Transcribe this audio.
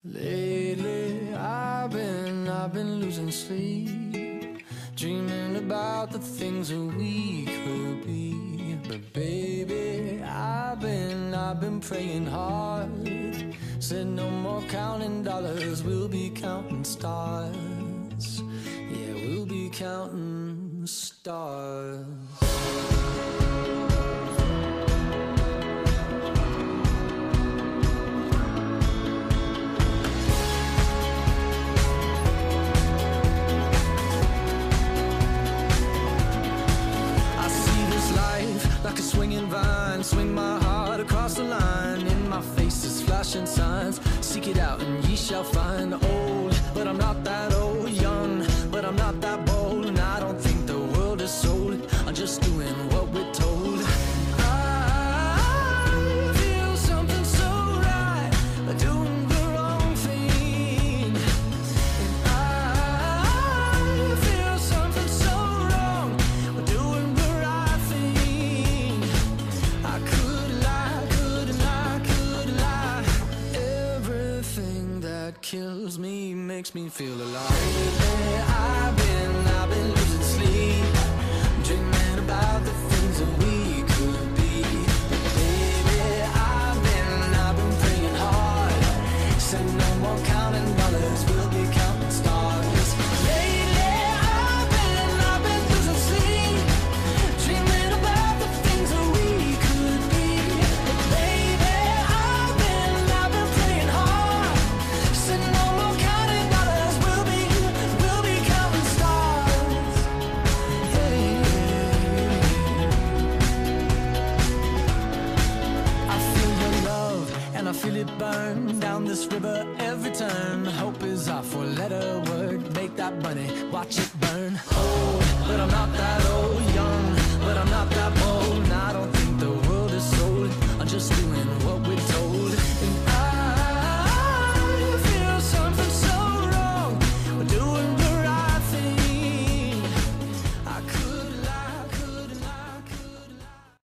Lately, I've been losing sleep, dreaming about the things that we could be. But baby, I've been praying hard. Said no more counting dollars, we'll be counting stars. Yeah, we'll be counting stars. Like a swinging vine, swing my heart across the line. In my face is flashing signs. Seek it out and ye shall find. Old, but I'm not that old. Young, but I'm not that bold. And I don't think the world is sold. I'm just doing what we're told. I feel something so right, doing the wrong thing. And I feel something so wrong, doing the right thing. I could lie. Everything that kills me makes me feel alive. Lately, I've been losing sleep, dreaming about the things that we could be. But baby, I've been praying hard. Said no more counting dollars, we'll be counting stars. Lately, I've been losing sleep, dreaming about the things that we could be. But baby, I've been praying hard. Said no more counting dollars, we'll be counting stars. Hey. I feel your love and I feel it burn down this river every turn. Hope is our four-letter word. Make that money, watch it burn. Oh.